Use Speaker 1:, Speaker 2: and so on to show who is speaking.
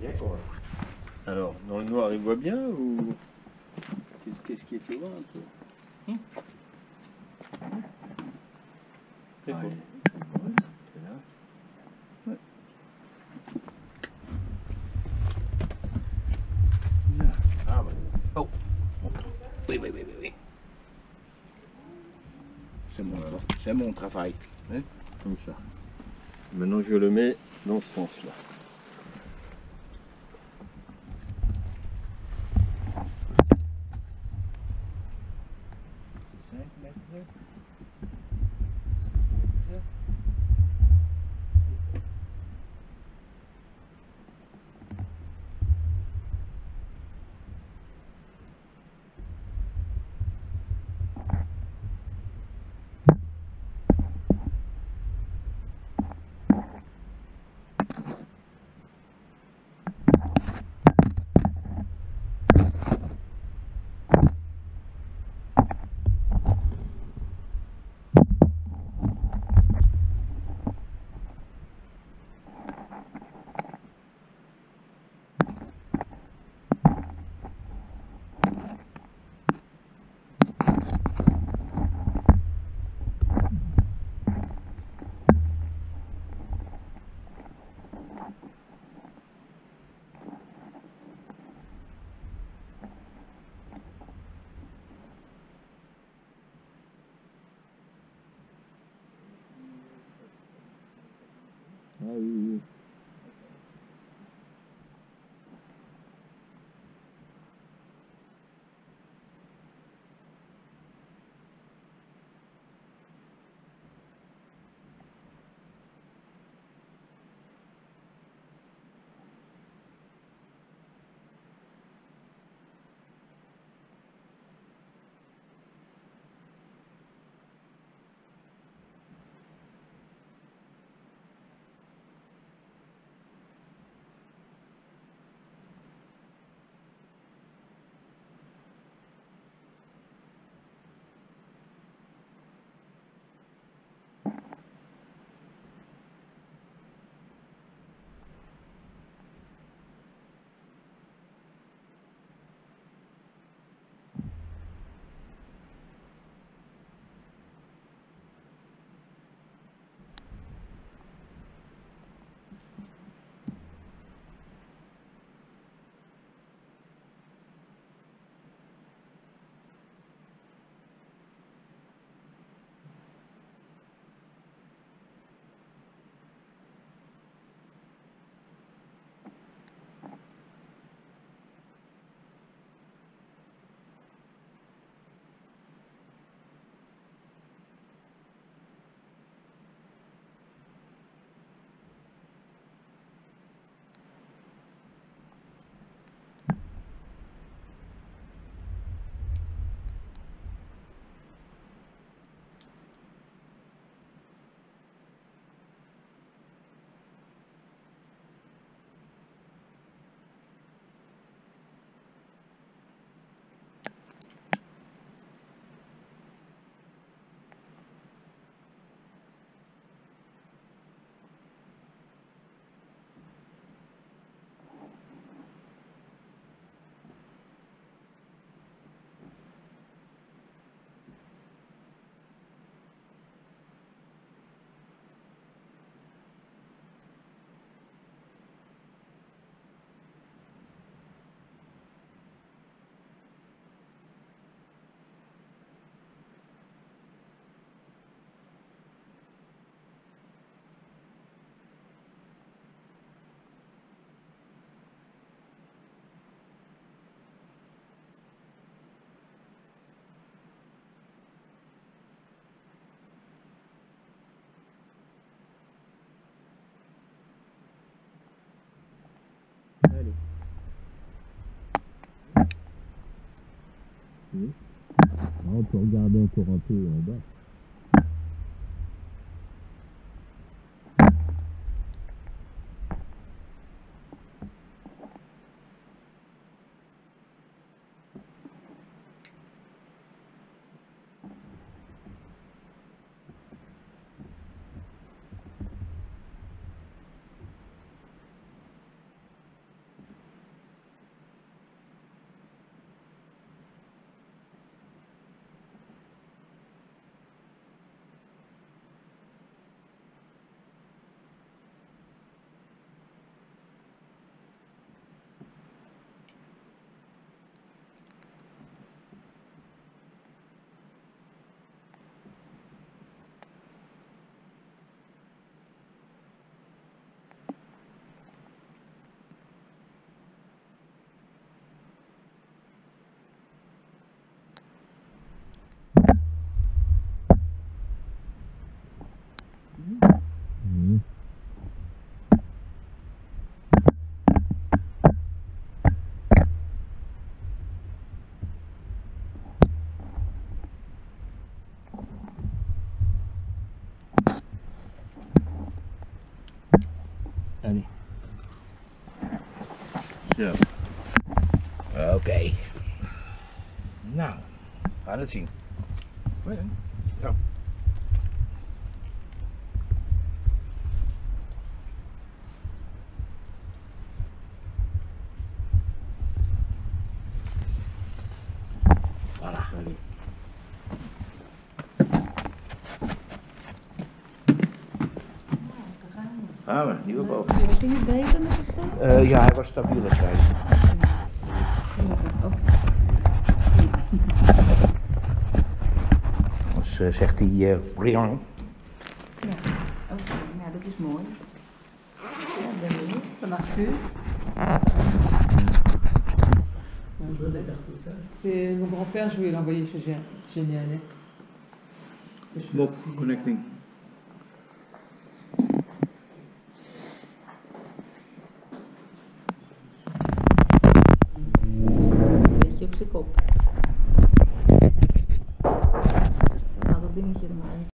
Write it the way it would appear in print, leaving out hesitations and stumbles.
Speaker 1: D'accord.
Speaker 2: Alors, dans le noir, il voit bien ou qu'est-ce qui est fait voir un peu? C'est
Speaker 1: Ah,
Speaker 2: quoi?
Speaker 1: c'est là.
Speaker 2: Ouais.
Speaker 1: Ah, bah.
Speaker 2: Oh. Oui, oui, oui, oui, oui.
Speaker 1: C'est mon travail. Hein?
Speaker 2: Comme ça. Maintenant, je le mets dans ce sens-là. Ah oui, oui. Allez. Oui. Alors, on peut regarder encore un peu en bas. Allez.
Speaker 1: Zo. Oké. Nou, ga het zien. Ja. Voilà.
Speaker 2: Allez.
Speaker 1: Gaan we, nieuwe boven.
Speaker 3: Ging het beter met de stem?
Speaker 1: Ja, hij was stabieler, zei hij. Dus zegt hij, briljant.
Speaker 3: Ja, oké, ja, dat is mooi. Ja, ben benieuwd. Vannacht vuur.
Speaker 4: C'est mon grand-père jouait, il a envoyé chez Génial.
Speaker 1: Bob, connecting.
Speaker 3: Een beetje op zijn kop.